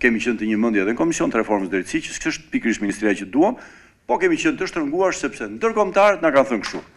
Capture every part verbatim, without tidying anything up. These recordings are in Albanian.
kemi qenë të një mendje edhe në Komision të Reformës Drejtësisë, që është pikërisht ministria që duam, po kemi qenë të shtrënguar sepse ndërkombëtarët na kanë thënë kështu.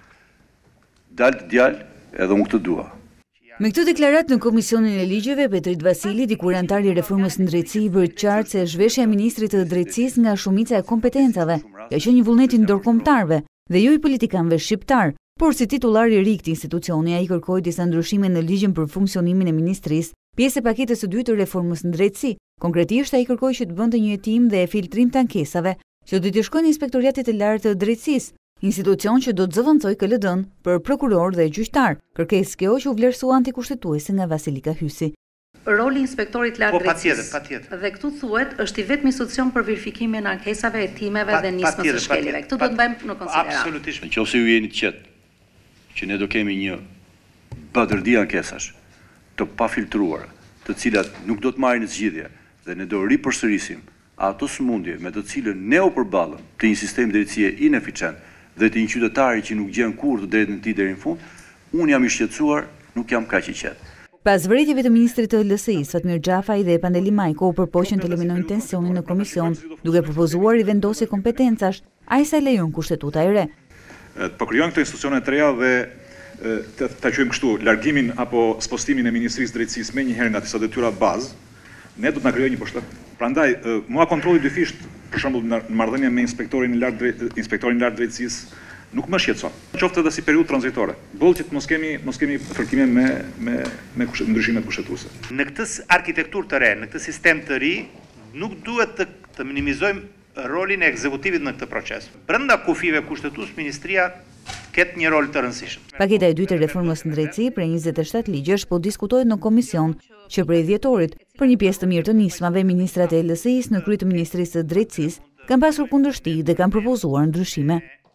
Dal të djalë, edhe unë këtë dua. Me këtë deklarat në Komisionin e Ligjeve, Petrit Vasili, dikurantari i reformës në drejtësi, i bërë qartë se zhveshja e ministrit të drejtësisë nga shumica e kompetencave ka qenë një vullneti ndërkombëtarëve dhe jo i politikanëve shqiptar, por si titullar i ri i këtij institucioni ai kërkoi disa ndryshime në ligjin për funksionimin e ministrisë, pjesë e paketës së dytë të reformës në drejtësi. Konkretisht ai kërkoi që të bënte një hetim dhe filtrim të ankesave që do t'i shkojnë Inspektoriatit të Lartë të Drejtësisë, institucion që do të zëvendësoj K L D-n për prokuror dhe gjyqtar. Kërkesë kjo që u vlerësua antikushtetuese nga Vasilika Hysi. Roli inspektorit lartë po, drejtësisë. patjetër. Dhe këtu thuhet është i vetmi institucion për verifikimin e ankesave, hetimeve Pa, dhe nismës së shkeljeve. Këtu do të bëjmë në konsiderat. Absolutisht. Nëse ju jeni të qetë që ne do kemi një badërdi ankesash të pafiltruara, të cilat nuk do të marrin në zgjidhje dhe ne do ripërsërisim ato sëmundje me të cilën ne u përballëm të një sistemi drejtësie ineficient dhe të një qytetari që nuk gjen kurrë të drejtën e tij deri në fund, unë jam i shqetësuar, nuk jam kaq i qetë. Pas vërejtjeve të ministrit të L S I-s, Fatmir Xhafaj dhe Pandeli Majko u përpoqën të eliminojnë tensionin në komision, duke propozuar rivendosje kompetencash, aq sa lejon kushtetuta e re. Po krijojnë këto institucione të reja dhe të ta quajmë kështu, largimin apo spostimin e Ministrisë Drejtësisë me një herë nga disa detyra bazë, ne do të na krijojë një pushtet. Prandaj, mua kontrolli dyfisht, për shembull në marrëdhënie me inspektorin e lartë inspektorin e lartë drejtësisë, nuk më shqetëson. Qoftë edhe si periudhë tranzitore. Boll që të mos kemi mos kemi fërkime me me me ndryshimet kushtetuese. Në këtë arkitekturë të re, në këtë sistem të ri, nuk duhet të, të minimizojmë rolin e ekzekutivit në këtë proces. Brenda kufive kushtetues, ministria ketë një rol të rëndësishëm. Paketa e dytë e reformës në drejtësi prej njëzet e shtatë ligjesh po diskutohet në komision që prej dhjetorit, për një pjesë të mirë të nismave, ministrat e L S I-s në krye të Ministrisë së Drejtësisë kanë pasur kundërshti dhe kanë propozuar ndryshime.